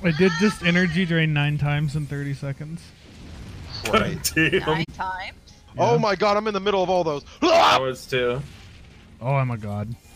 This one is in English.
I did just energy drain 9 times in 30 seconds. Right. Damn. 9 times? Oh my god, I'm in the middle of all those. I was too. Oh my god.